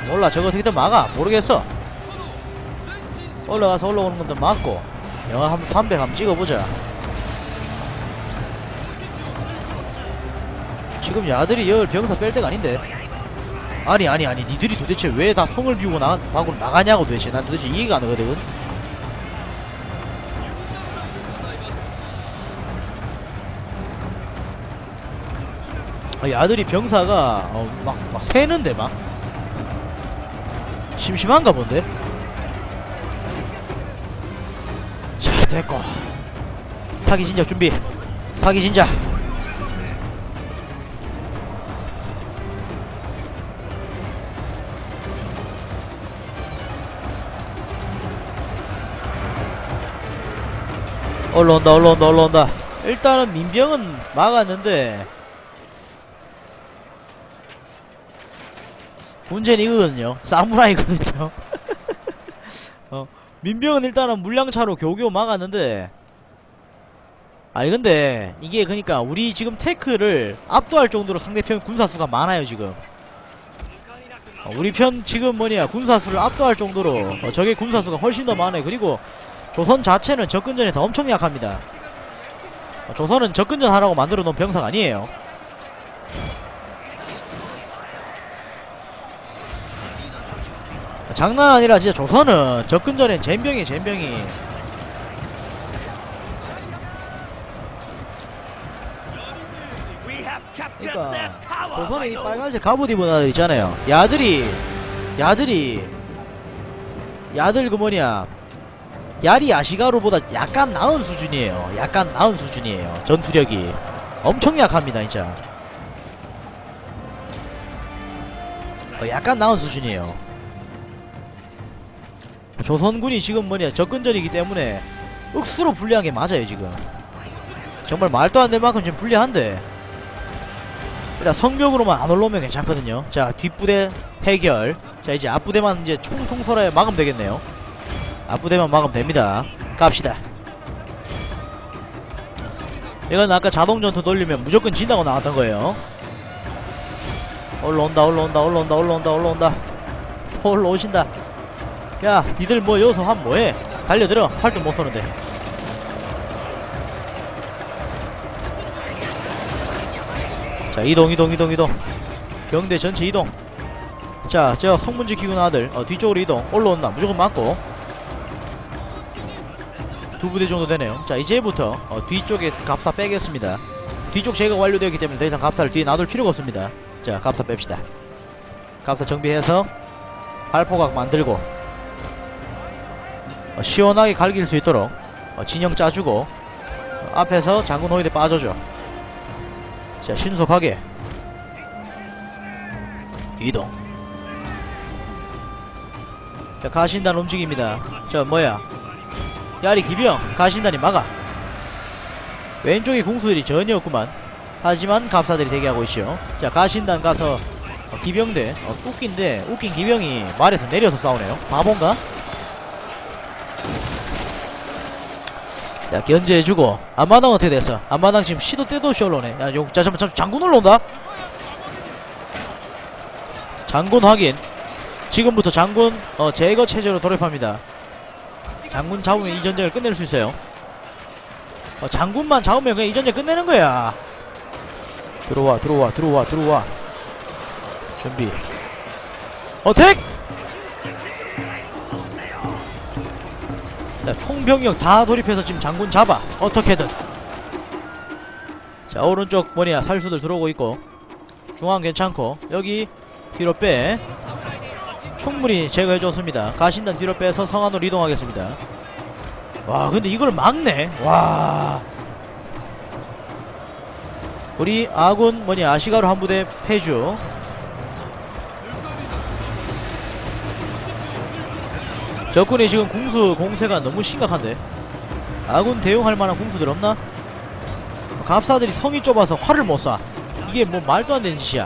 몰라. 저거 어떻게든 막아. 모르겠어. 올라가서 올라오는 건도 막고. 영하 한 300 한번 찍어보자. 지금 야들이 열 병사 뺄 때가 아닌데. 아니 니들이 도대체 왜 다 성을 비우고 밖으로 나가냐고. 도대체 난 도대체 이해가 안 되거든. 야들이 병사가 막 새는데 막 심심한가 본데. 자, 됐고. 사기 진작 준비. 사기 진작. 올라온다. 일단은 민병은 막았는데 문제는 이거거든요. 사무라이거든요. 민병은 일단은 물량차로 겨우겨우 막았는데, 아니 근데 이게 그니까 우리 지금 테크를 압도할 정도로 상대편 군사수가 많아요 지금. 우리 편 지금 군사수를 압도할 정도로 적의 군사수가 훨씬 더 많아요. 그리고 조선 자체는 접근전에서 엄청 약합니다. 조선은 접근전 하라고 만들어 놓은 병사가 아니에요. 장난 아니라 진짜 조선은 접근전엔 젬병이. 그러니까 조선에 이 빨간색 갑옷 입은 아들 있잖아요. 야들 야리 아시가루보다 약간 나은 수준이에요. 전투력이 엄청 약합니다 진짜. 약간 나은 수준이에요. 조선군이 지금 접근전이기 때문에 억수로 불리한 게 맞아요 지금. 정말 말도 안 될 만큼 지금 불리한데, 일단 성벽으로만 안 올라오면 괜찮거든요. 자, 뒷부대 해결. 자, 이제 앞부대만 이제 총통솔하에 막으면 되겠네요. 앞부대만 막으면 됩니다. 갑시다. 이건 아까 자동전투 돌리면 무조건 진다고 나왔던 거예요. 올라오신다. 야, 니들 여기서 한 뭐해? 달려들어. 활도 못 쏘는데. 자, 이동. 병대 전체 이동. 자, 저 성문 지키고 나들 뒤쪽으로 이동. 올라온다. 무조건 맞고. 두 부대 정도 되네요. 자, 이제부터 뒤쪽에 갑사 빼겠습니다. 뒤쪽 제거가 완료되었기 때문에 더 이상 갑사를 뒤에 놔둘 필요가 없습니다. 자, 갑사 뺍시다. 갑사 정비해서 발포각 만들고 시원하게 갈길 수 있도록 진영 짜주고 앞에서 장군 호위대 빠져줘. 자, 신속하게 이동. 자, 가신단 움직입니다. 야리 기병 가신단이 막아. 왼쪽에 공수들이 전혀 없구만. 하지만 갑사들이 대기하고 있죠. 자, 가신단 가서 기병대 웃긴 기병이 말에서 내려서 싸우네요. 바본가? 야, 견제해주고. 앞마당 어떻게 됐어? 앞마당 지금 시도 때도 없이 올라오네. 야, 잠깐만, 장군 올라온다? 장군 확인. 지금부터 장군 제거 체제로 돌입합니다. 장군 잡으면 이 전쟁을 끝낼 수 있어요. 장군만 잡으면 그냥 이 전쟁 끝내는 거야. 들어와. 준비. 어택! 자, 총병력 다 돌입해서 지금 장군 잡아. 어떻게든. 자, 오른쪽 살수들 들어오고 있고, 중앙 괜찮고, 여기 뒤로 빼. 충분히 제거해줬습니다. 가신단 뒤로 빼서 성 안으로 이동하겠습니다. 와, 근데 이걸 막네. 와, 우리 아군 아시가루 한 부대 패주. 적군이 지금 공수 공세가 너무 심각한데. 아군 대용할 만한 공수들 없나? 갑사들이 성이 좁아서 활을 못 쏴. 이게 말도 안 되는 짓이야.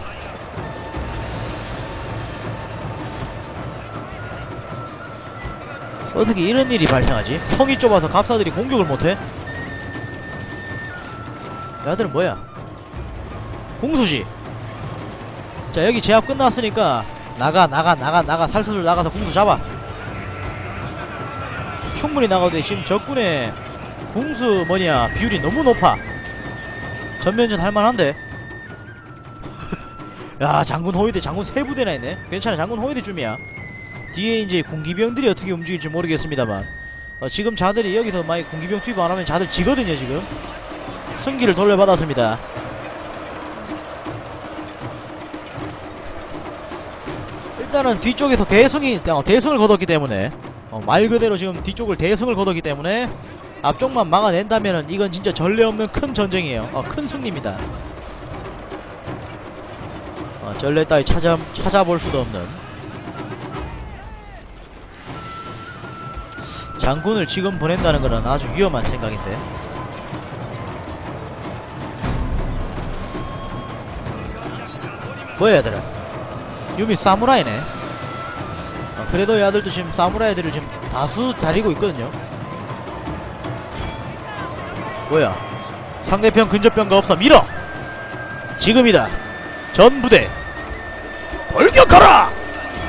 어떻게 이런 일이 발생하지? 성이 좁아서 갑사들이 공격을 못해? 야들은 뭐야? 공수지. 자, 여기 제압 끝났으니까 나가 살수술 나가서 궁수 잡아. 충분히 나가도 돼. 지금 적군의 궁수 비율이 너무 높아. 전면전 할만한데. 야, 장군 호위대, 장군 3부대나 있네. 괜찮아, 장군 호위대쯤이야. 뒤에 이제 공기병들이 어떻게 움직일지 모르겠습니다만 지금 자들이 여기서 만약 공기병 투입 안하면 자들 지거든요. 지금 승기를 돌려받았습니다. 일단은 뒤쪽에서 대승을 거뒀기 때문에 말 그대로 지금 뒤쪽을 대승을 거뒀기 때문에 앞쪽만 막아낸다면은 이건 진짜 전례 없는 큰 전쟁이에요. 큰 승리입니다. 전례 따위 찾아볼 수도 없는. 장군을 지금 보낸다는 거는 아주 위험한 생각인데. 뭐야 얘들아, 유미 사무라이네. 그래도 얘들도 지금 사무라이들을 지금 다수 다리고 있거든요. 뭐야, 상대편 근접병가 없어. 밀어! 지금이다. 전부대 돌격하라!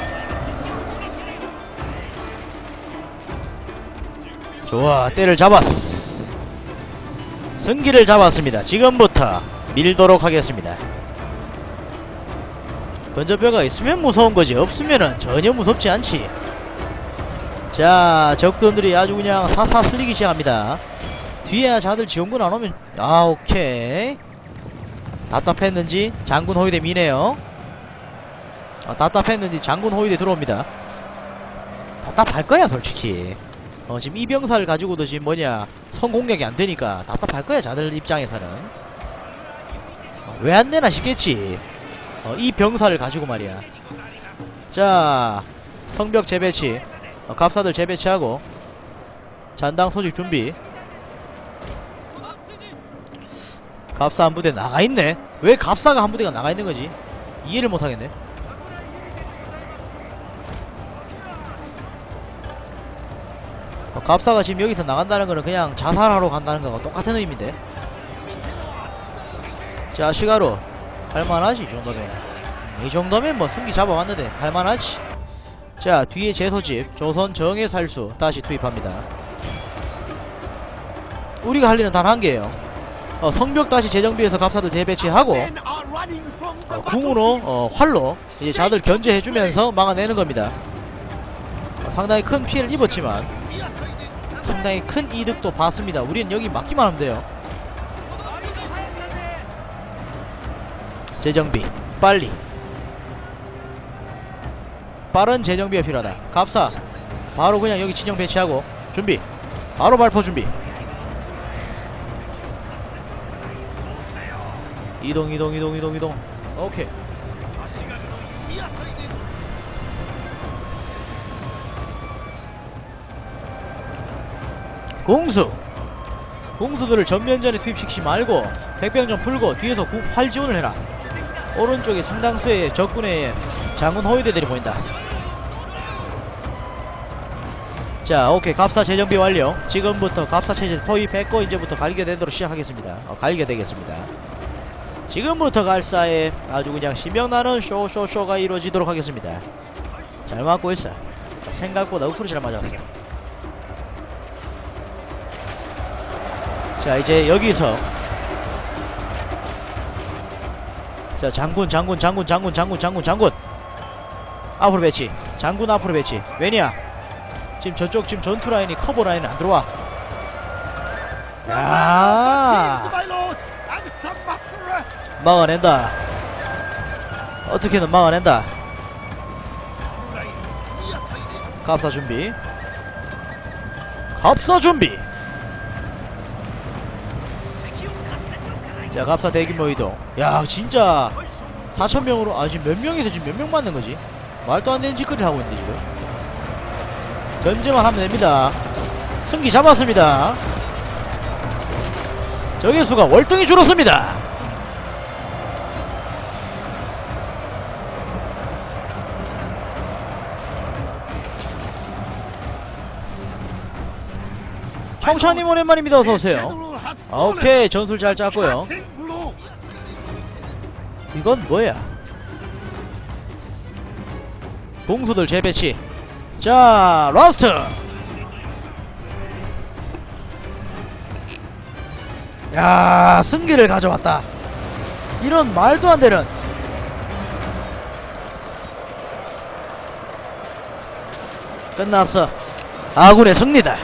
좋아, 때를 잡았어. 승기를 잡았습니다. 지금부터 밀도록 하겠습니다. 근접뼈가 있으면 무서운거지 없으면은 전혀 무섭지 않지. 자, 적군들이 아주 그냥 사사 슬리기 시작합니다. 뒤에 자들 지원군 안오면 오케이. 답답했는지 장군 호위대 미네요. 답답했는지 장군 호위대 들어옵니다. 답답할거야 솔직히. 지금 이 병사를 가지고도 지금 성공격이 안되니까 답답할거야 자들 입장에서는. 왜 안되나 싶겠지. 이 병사를 가지고 말이야. 자, 성벽 재배치, 갑사들 재배치하고 잔당 소집 준비. 갑사 한 부대 나가있네. 왜 갑사가 한 부대가 나가있는거지 이해를 못하겠네. 갑사가 지금 여기서 나간다는 거는 그냥 자살하러 간다는 거가 똑같은 의미인데. 자, 시가로 할만하지. 이 정도면 뭐 승기 잡아왔는데 할만하지. 자, 뒤에 재소집 조선 정예 살수 다시 투입합니다. 우리가 할 일은 단 한 개예요. 성벽 다시 재정비해서 갑사들 재배치하고 궁으로 활로 이제 자들 견제해주면서 막아내는 겁니다. 상당히 큰 피해를 입었지만 상당히 큰 이득도 봤습니다. 우리는 여기 막기만 하면 돼요. 재정비 빨리, 빠른 재정비가 필요하다. 갑사 바로 그냥 여기 진영 배치하고 준비, 바로 발포 준비. 이동. 오케이. 공수들을 전면전에 투입시키지 말고 백병전 풀고 뒤에서 활 지원을 해라. 오른쪽에 상당수의 적군의 장군 호위대들이 보인다. 자, 오케이. 갑사 재정비 완료. 지금부터 갑사 체제 소입했고 이제부터 갈겨되도록 시작하겠습니다. 갈겨되겠습니다. 지금부터 갈사에 아주 그냥 신명나는 쇼가 이루어지도록 하겠습니다. 잘 맞고 있어. 생각보다 억수로 잘 맞았어. 자, 이제 여기서 자, 장군 앞으로 배치. 장군 앞으로 배치. 왜냐, 지금 저쪽 지금 전투 라인이 커버 라인이 안 들어와. 야, 막아낸다. 어떻게든 막아낸다. 갑사 준비. 자, 갑사 대규모 이동. 야, 진짜 4,000명으로 지금 몇 명에서 지금 몇 명 맞는거지? 말도 안되는 짓거리를 하고 있는데 지금. 견제만 하면 됩니다. 승기 잡았습니다. 적의 수가 월등히 줄었습니다. 청차님 오랜만입니다. 어서오세요. 오케이, 전술 잘 짰고요. 이건 뭐야? 공수들 재배치. 자, 라스트. 야, 승기를 가져왔다. 이런 말도 안 되는. 끝났어. 아군의 승리다.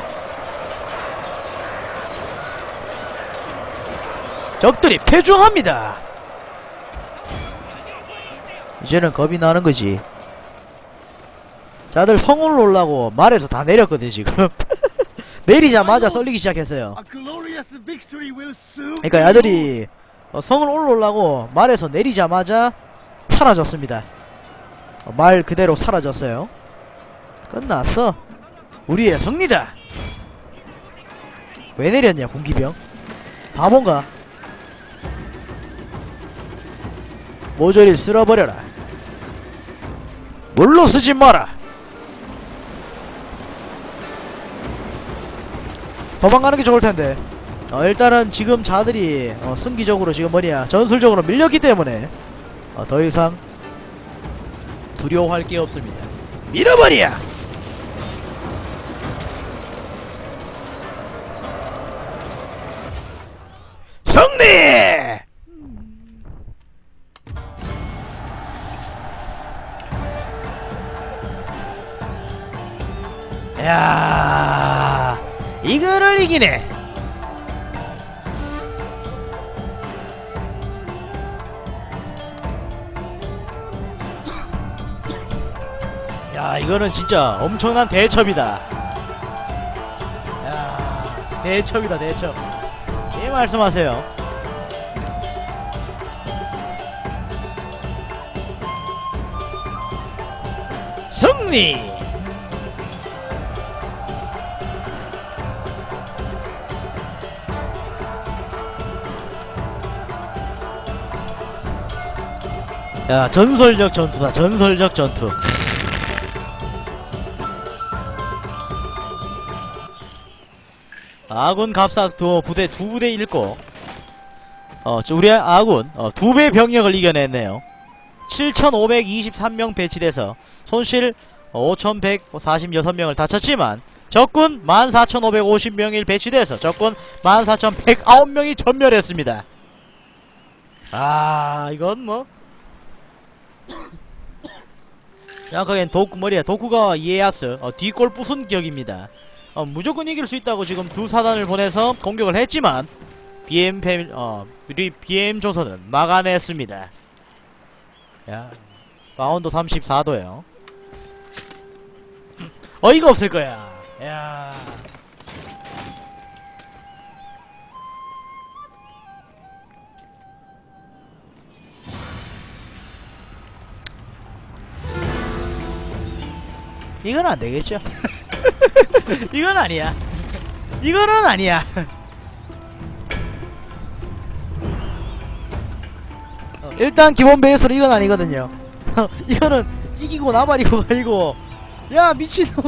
적들이 패중합니다. 이제는 겁이 나는 거지. 자들 성을 올라고 말에서 다 내렸거든 지금. 내리자마자 썰리기 시작했어요. 그러니까 야들이 성을 올라오려고 말에서 내리자마자 사라졌습니다. 말 그대로 사라졌어요. 끝났어. 우리의 승리다. 왜 내렸냐 공기병? 바본가? 모조리 쓸어버려라. 물로 쓰지 마라. 도망가는 게 좋을 텐데. 일단은 지금 자들이 승기적으로 지금 뭐냐 전술적으로 밀렸기 때문에 더 이상 두려워할 게 없습니다. 밀어버려. 승리. 야, 이거를 이기네. 야, 이거는 진짜 엄청난 대첩이다. 야, 대첩이다 대첩. 예, 말씀하세요. 승리. 야, 전설적 전투다. 전설적 전투. 아군 갑삭도 부대 2부대 잃고 우리 아군 2배 병력을 이겨냈네요. 7523명 배치돼서 손실 5146명을 다쳤지만 적군 14550명이 배치돼서 적군 14109명이 전멸했습니다. 아, 이건 뭐 정확하게는 도쿠가와 이에야스 뒷골 부순 격입니다. 무조건 이길 수 있다고 지금 두 사단을 보내서 공격을 했지만 우리 BM 조선은 막아냈습니다. 야, 마운드 34도요. 어이가 없을 거야. 야, 이건 안 되겠죠. 이건 아니야. 이거는 아니야. 일단 기본 베이스로 이건 아니거든요. 이거는 이기고 나발이고 가리고. 야, 미친놈아.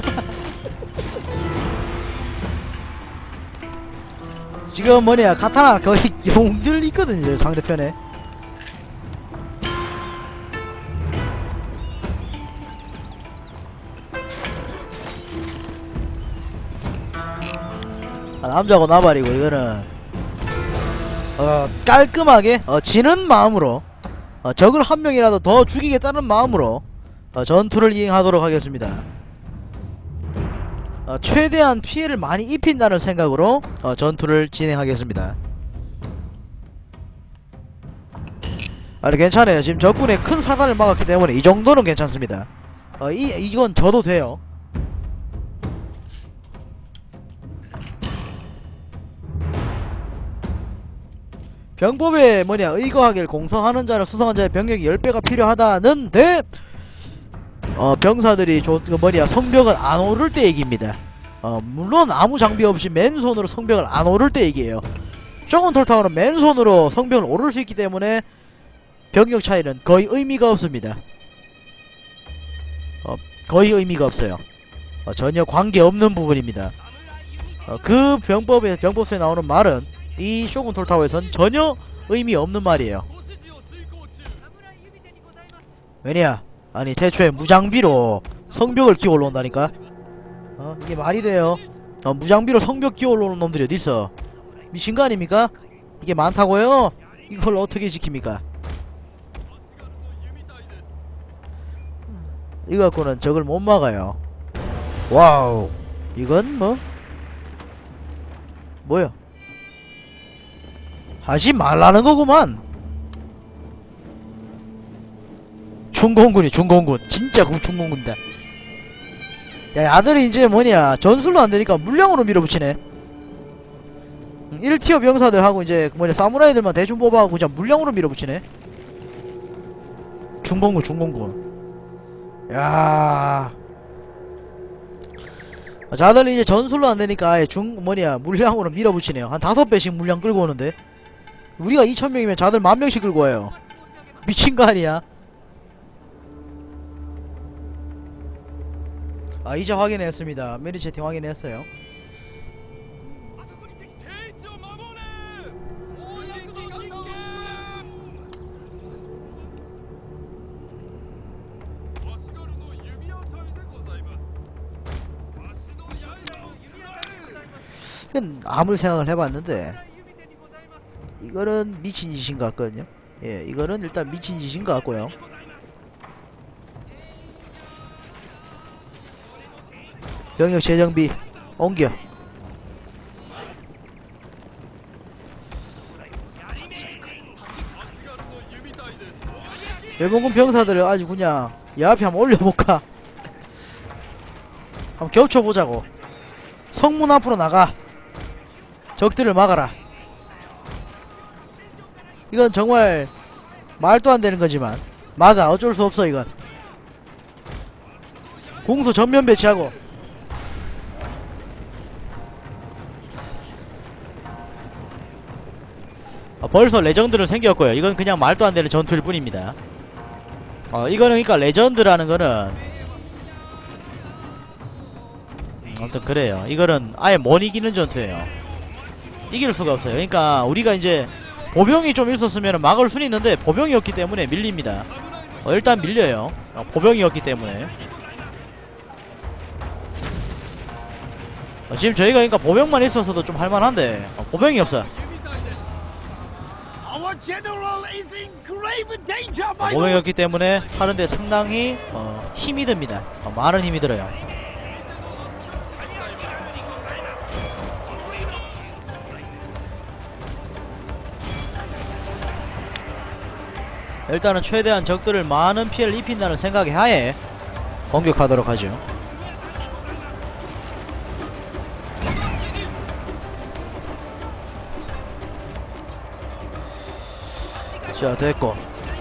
지금 뭐냐 카타나 거의 용들 있거든요 상대편에. 남자고 나발이고 이거는 깔끔하게 지는 마음으로 적을 한 명이라도 더 죽이겠다는 마음으로 전투를 이행하도록 하겠습니다. 최대한 피해를 많이 입힌다는 생각으로 전투를 진행하겠습니다. 괜찮아요. 지금 적군의 큰 사단을 막았기 때문에 이 정도는 괜찮습니다. 이건 져도 돼요. 병법에 뭐냐 의거하길 공성하는 자를 수성한 자의 병력이 10배가 필요하다는데 병사들이 성벽을 안 오를 때 얘기입니다. 물론 아무 장비 없이 맨손으로 성벽을 안 오를 때 얘기예요. 적은 톨타워는 맨손으로 성벽을 오를 수 있기 때문에 병력 차이는 거의 의미가 없습니다. 거의 의미가 없어요. 전혀 관계없는 부분입니다. 그 병법서에 나오는 말은 이 쇼군 톨타워에선 전혀 의미 없는 말이에요. 왜냐 아니 태초에 무장비로 성벽을 기어 올라온다니까. 이게 말이 돼요? 무장비로 성벽 기어 올라오는 놈들이 어딨어? 미친거 아닙니까? 이게 많다고요? 이걸 어떻게 지킵니까? 이거 갖고는 적을 못 막아요. 와우, 이건 뭐야? 하지 말라는 거구만. 중공군이 중공군, 진짜 그 중공군이다. 야, 아들이 이제 뭐냐, 전술로 안되니까 물량으로 밀어붙이네. 1티어 병사들하고 이제 뭐냐, 사무라이들만 대충 뽑아가고 그냥 물량으로 밀어붙이네. 중공군 중공군. 야, 자들이 이제 전술로 안되니까 아예 물량으로 밀어붙이네요. 한 5배씩 물량 끌고 오는데, 우리가 2000명이면 자들 10,000명씩 끌고 와요. 미친거 아니야? 이제 확인했습니다. 메리 채팅 확인했어요. 아무리 생각을 해봤는데 이거는 미친 짓인 것 같거든요. 예, 이거는 일단 미친 짓인 것 같고요. 병력 재정비 옮겨. 일본군 병사들을 아주 그냥 야합에 한번 올려볼까. 한번 겹쳐보자고. 성문 앞으로 나가. 적들을 막아라. 이건 정말 말도 안 되는 거지만 막아. 어쩔 수 없어. 이건 공수 전면 배치하고. 벌써 레전드는 생겼고요. 이건 그냥 말도 안 되는 전투일 뿐입니다. 이거는 그러니까 레전드라는 거는 아무튼 그래요. 이거는 아예 못 이기는 전투예요. 이길 수가 없어요. 그러니까 우리가 이제 보병이 좀 있었으면 막을 수는 있는데 보병이었기 때문에 밀립니다. 일단 밀려요. 보병이었기 때문에. 지금 저희가 그러니까 보병만 있었어도 좀 할만한데 보병이 없어요. 보병이었기 때문에 하는데 상당히 힘이 듭니다. 많은 힘이 들어요. 일단은 최대한 적들을 많은 피해를 입힌다는 생각에 하에 공격하도록 하죠. 자, 됐고.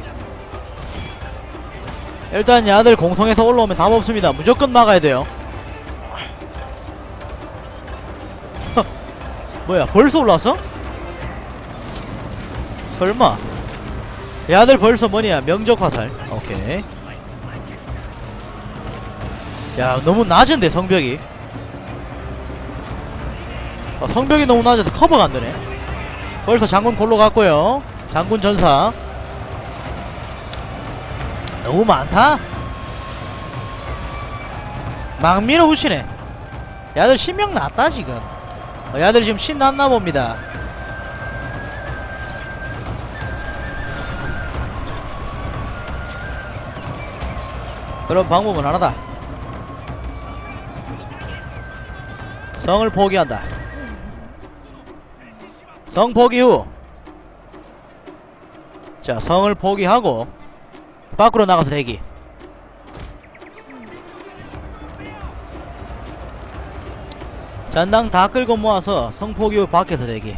일단 야들 공성에서 올라오면 답 없습니다. 무조건 막아야 돼요. 뭐야, 벌써 올라왔어? 설마. 야들 벌써 뭐냐, 명적 화살. 오케이. 야, 너무 낮은데 성벽이. 성벽이 너무 낮아서 커버가 안되네. 벌써 장군 골로 갔고요. 장군 전사 너무 많다. 막 밀어붙이네. 야들 신명 났다 지금. 야들 지금 신 났나 봅니다. 그럼 방법은 하나다. 성을 포기한다. 성 포기 후, 자, 성을 포기하고 밖으로 나가서 대기. 잔당 다 끌고 모아서 성 포기 후 밖에서 대기.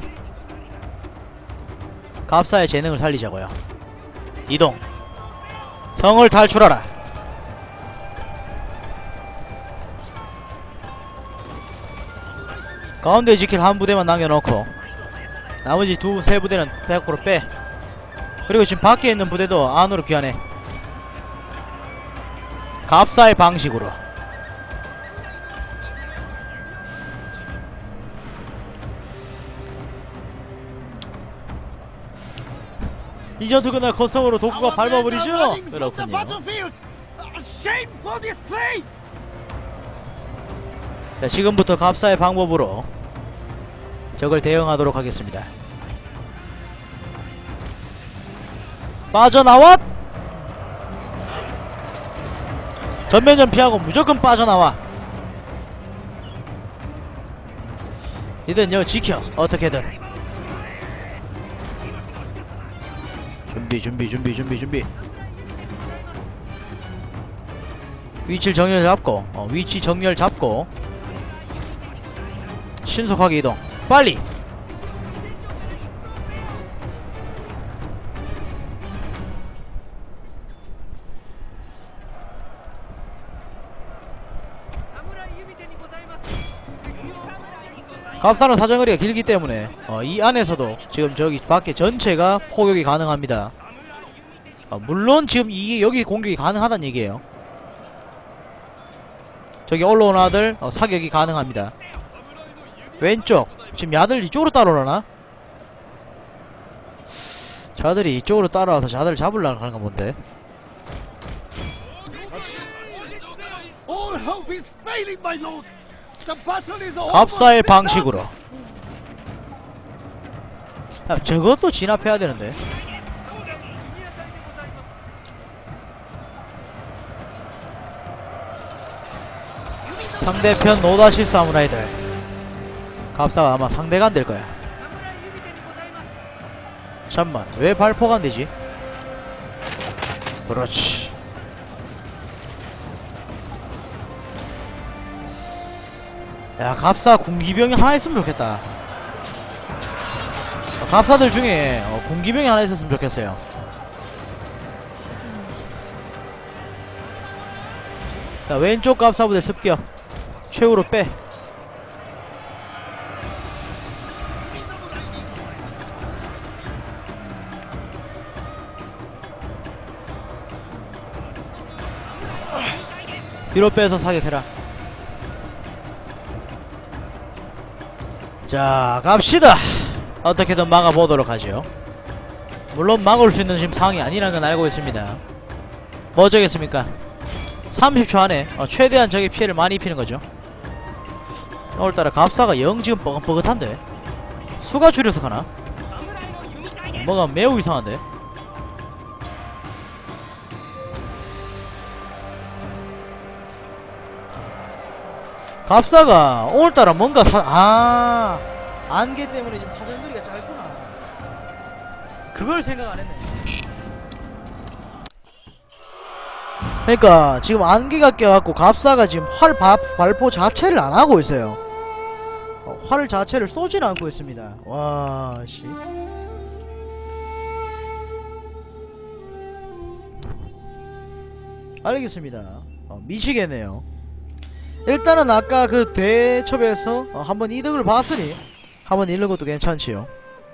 갑사의 재능을 살리자고요. 이동. 성을 탈출하라. 가운데 지킬 한 부대만 남겨놓고 나머지 세 부대는 100% 빼. 그리고 지금 밖에 있는 부대도 안으로 귀환해. 갑사의 방식으로. 이 전투 그날 커스텀으로 독구가 밟아버리죠? 그렇군요. Shameful display! 자, 지금부터 갑사의 방법으로 적을 대응하도록 하겠습니다. 빠져나와! 전면전 피하고 무조건 빠져나와. 니들 여기 지켜. 어떻게든. 준비. 위치 정렬 잡고 신속하게 이동. 빨리. 갑사는 사정거리가 길기 때문에 이 안에서도 지금 저기 밖에 전체가 포격이 가능합니다. 물론 지금 이게 여기 공격이 가능하단 얘기예요. 저기 올라온 아들 사격이 가능합니다. 왼쪽 지금 야들 이쪽으로 따라오려나? 자들이 이쪽으로 따라와서 자들을 잡으려고 하는가 본데. All hope is failing, my lord. The battle is over. 갑사의 방식으로. 야, 저것도 진압해야 되는데. 상대편 노다시 사무라이들. 갑사가 아마 상대가 안 될 거야. 잠만, 왜 발포가 안 되지? 그렇지. 야, 갑사 군기병이 하나 있으면 좋겠다. 갑사들 중에 군기병이 하나 있었으면 좋겠어요. 자, 왼쪽 갑사부대 습격. 최후로 빼. 뒤로 빼서 사격해라. 자, 갑시다. 어떻게든 막아보도록 하죠. 물론 막을 수 있는 지금 상황이 아니라는 건 알고 있습니다. 뭐 어쩌겠습니까? 30초 안에 최대한 적의 피해를 많이 입히는 거죠. 오늘따라 갑사가 영 지금 뻐긋뻐긋한데 수가 줄여서 가나? 뭐가 매우 이상한데? 갑사가 오늘따라 뭔가 안개 때문에 지금 사정거리가 짧구나. 그걸 생각 안 했네. 그러니까 지금 안개가 껴갖고 갑사가 지금 활 발포 자체를 안 하고 있어요. 활 자체를 쏘지는 않고 있습니다. 와, 씨. 알겠습니다. 미치겠네요. 일단은 아까 그 대첩에서 한번 이득을 봤으니 한번 잃는 것도 괜찮지요.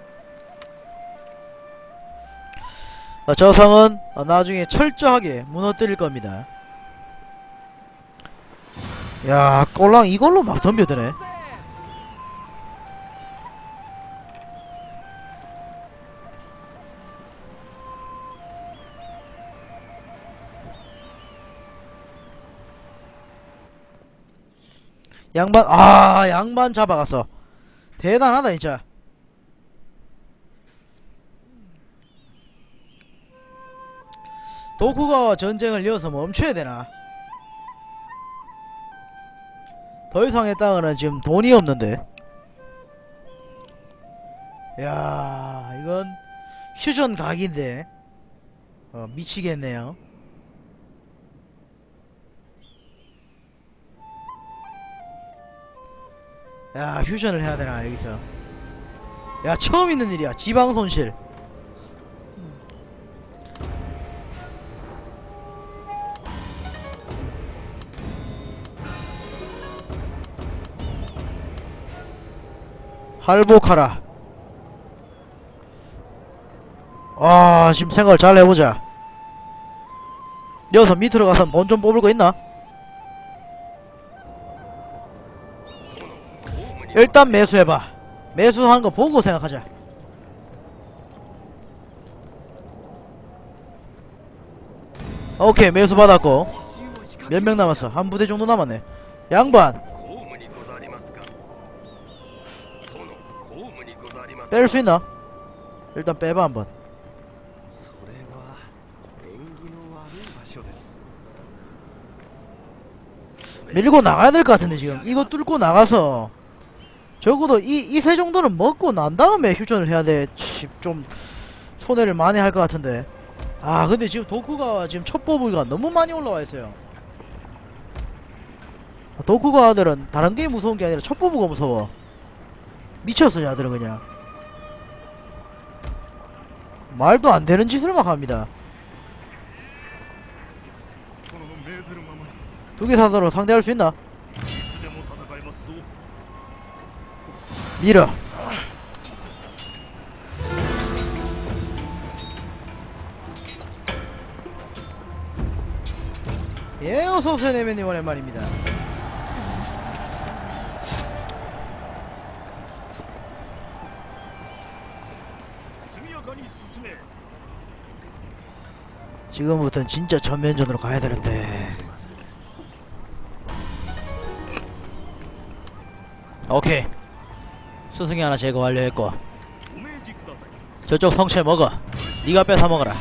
저 성은 나중에 철저하게 무너뜨릴 겁니다. 야, 꼴랑 이걸로 막 덤벼드네. 양반 잡아갔어. 대단하다 진짜. 도쿠가와 전쟁을 이어서 멈춰야 되나? 더 이상 했다가는 지금 돈이 없는데. 야, 이건 휴전 각인데 미치겠네요. 야, 휴전을 해야 되나 여기서. 야, 처음 있는 일이야. 지방 손실. 할복하라. 지금 생각을 잘 해보자. 여기서 밑으로 가서 돈 좀 뽑을 거 있나? 일단 매수해봐. 매수하는 거 보고 생각하자. 오케이, 매수 받았고. 몇 명 남았어? 한 부대 정도 남았네. 양반 뺄 수 있나? 일단 빼봐 한번. それは縁起の悪い場所です 밀고 나가야 될 것 같은데 지금 이거 뚫고 나가서 적어도 이 세 정도는 먹고 난 다음에 휴전을 해야 돼. 좀 손해를 많이 할 것 같은데. 아 근데 지금 도쿠가 지금 첩보부가 너무 많이 올라와 있어요. 도쿠가들은 다른 게 무서운 게 아니라 첩보부가 무서워. 미쳤어 야들은 그냥. 말도 안 되는 짓을 막 합니다. この命ずるままに 두 개 사서로 상대할 수 있나? いつでも戦えますぞ 밀어. 예, 어서오세요 네메님 오랜만입니다. 지금부터는 진짜 전면전으로 가야 되는데. 오케이. 스승이 하나 제거 완료했고 저쪽 성체 먹어. 니가 뺏어 먹어라.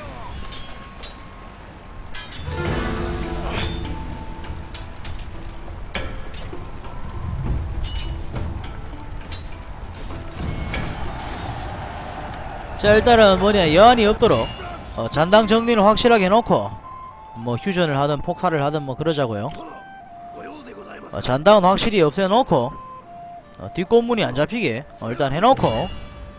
자 일단은 뭐냐 여한이 없도록 잔당 정리는 확실하게 해놓고 뭐 휴전을 하든 폭발을 하든 뭐 그러자고요. 잔당은 확실히 없애놓고 뒷골문이 안 잡히게 일단 해놓고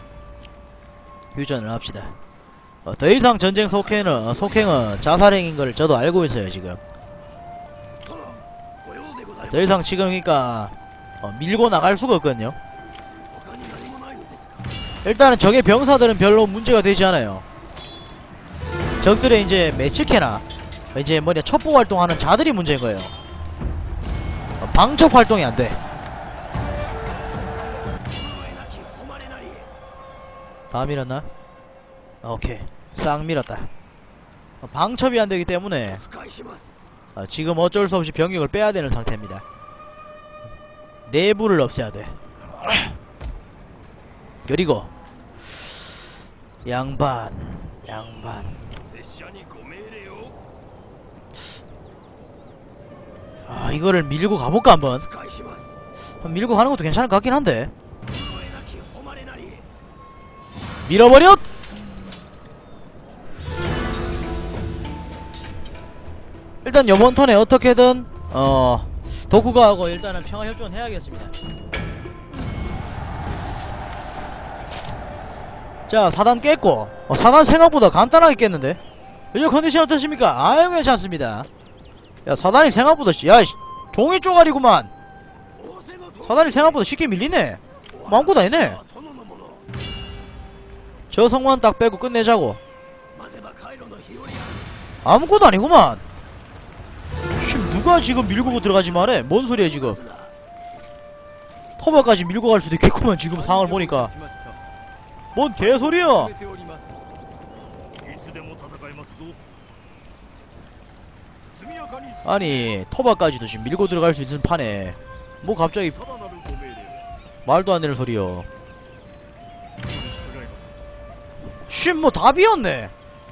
휴전을 합시다. 더 이상 전쟁 속행은 자살행인 걸 저도 알고 있어요 지금. 더 이상 지금 그니까 밀고 나갈 수가 없거든요. 일단은 적의 병사들은 별로 문제가 되지 않아요. 적들의 이제 매치캐나 이제 뭐냐 첩보 활동하는 자들이 문제인 거예요. 방첩 활동이 안 돼. 다 밀었나? 오케이 싹 밀었다. 방첩이 안 되기 때문에 지금 어쩔 수 없이 병력을 빼야 되는 상태입니다. 내부를 없애야 돼. 그리고 양반 아 이거를 밀고 가볼까 한번. 밀고 가는 것도 괜찮을 것 같긴 한데. 밀어버려! 일단 요번 턴에 어떻게든 도쿠가하고 일단은 평화협정을 해야겠습니다. 자 4단 깼고 4단 생각보다 간단하게 깼는데 요즘 컨디션 어떠십니까? 아유 괜찮습니다. 야 4단이 생각보다 야이씨 종이 쪼가리구만. 4단이 생각보다 쉽게 밀리네. 아무것도 아니네. 저 성만 딱 빼고 끝내자고. 아무것도 아니구만. 누가 지금 밀고 들어가지 말해. 뭔 소리야 지금. 터바까지 밀고 갈 수도 있겠구만 지금 상황을 보니까. 뭔 개소리야. 아니 터바까지도 지금 밀고 들어갈 수 있는 판에 뭐 갑자기 말도 안 되는 소리여. 쉿 뭐 다 비었네.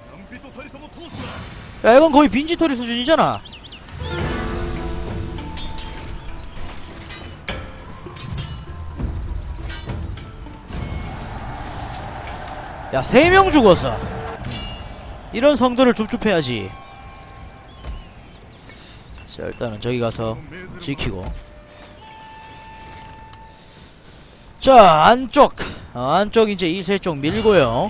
야 이건 거의 빈지토리 수준이잖아. 야 3명 죽었어. 이런 성들을 줍줍해야지. 자 일단은 저기 가서 지키고. 자 안쪽 안쪽 이제 이세 쪽 밀고요.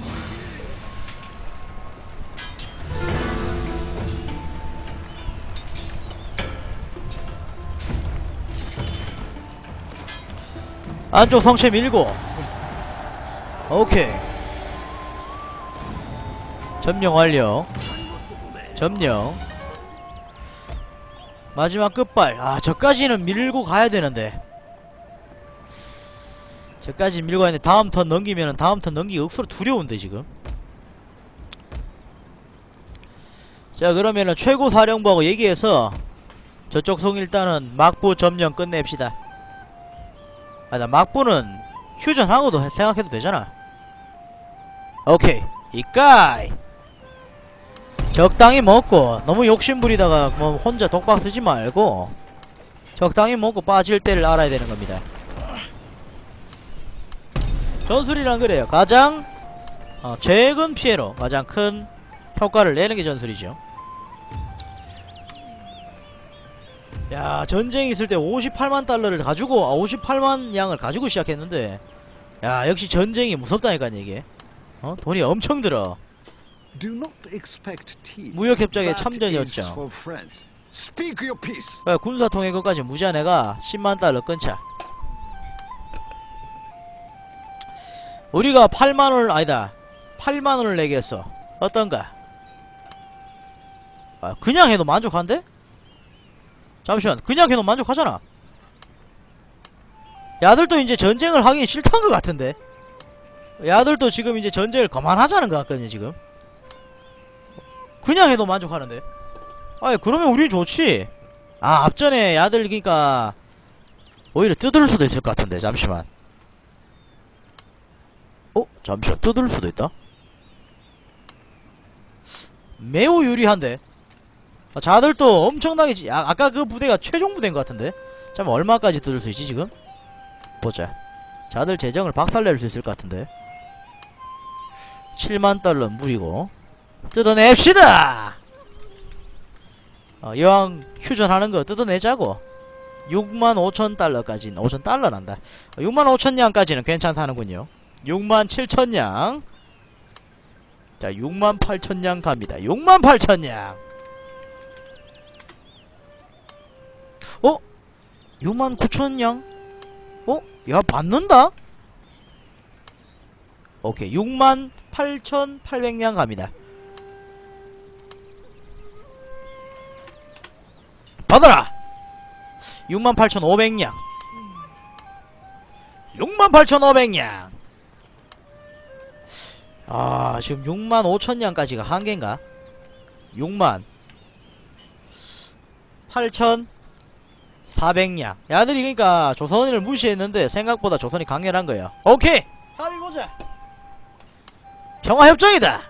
안쪽 성체 밀고. 오케이 점령 완료. 점령. 마지막 끝발. 아 저까지는 밀고 가야 되는데. 저까지 밀고 가야 되는데 다음 턴 넘기면은 다음 턴 넘기기 억수로 두려운데 지금. 자, 그러면은 최고사령부하고 얘기해서 저쪽 성 일단은 막부 점령 끝냅시다. 아, 나 막부는 휴전하고도 생각해도 되잖아. 오케이, 이까이 적당히 먹고 너무 욕심부리다가 뭐 혼자 독박 쓰지 말고 적당히 먹고 빠질 때를 알아야 되는 겁니다. 전술이란 그래요. 가장 최근 피해로 가장 큰 효과를 내는 게 전술이죠. 야, 전쟁이 있을 때 58만 달러를 가지고 58만 양을 가지고 시작했는데, 야, 역시 전쟁이 무섭다니까 이게. 돈이 엄청 들어. Do not expect tea. 무역협정의 That is 참전이었죠. for friends. Speak your peace. 군사통행권까지 무자네가 10만 달러 끊자. 우리가 8만원을 아니다 8만원을 내겠어. 어떤가? 아, 그냥 해도 만족한데? 잠시만, 그냥 해도 만족하잖아. 야들도 이제 전쟁을 하기 싫다는 것 같은데. 야들도 지금 이제 전쟁을 그만하자는 것 같거든요 지금. 그냥 해도 만족하는데. 아이, 그러면 우리 좋지. 아, 앞전에 야들 그니까 오히려 뜯을 수도 있을 것 같은데. 잠시만. 잠시만, 뜯을 수도 있다. 매우 유리한데. 자들도 엄청나게 아까 그 부대가 최종 부대인 것 같은데. 잠깐, 얼마까지 뜯을 수 있지 지금? 보자. 자들 재정을 박살낼 수 있을 것 같은데. 7만 달러 무리고 뜯어냅시다. 여왕 휴전하는 거 뜯어내자고. 6만 5천 달러까지는 5천 달러 난다. 6만 5천 양까지는 괜찮다는군요. 6만 7천 양. 자, 6만 8천 양 갑니다. 6만 8천 양. 6만 9천 양? 야, 받는다? 오케이, 6만 8,800양 갑니다. 받아라! 6만 8,500양. 6만 8,500양. 아, 지금 6만 5천냥까지가 한계인가? 6만 8,400냥. 야들이 그니까 조선인을 무시했는데 생각보다 조선이 강렬한 거야. 오케이! 합의 보자! 평화협정이다!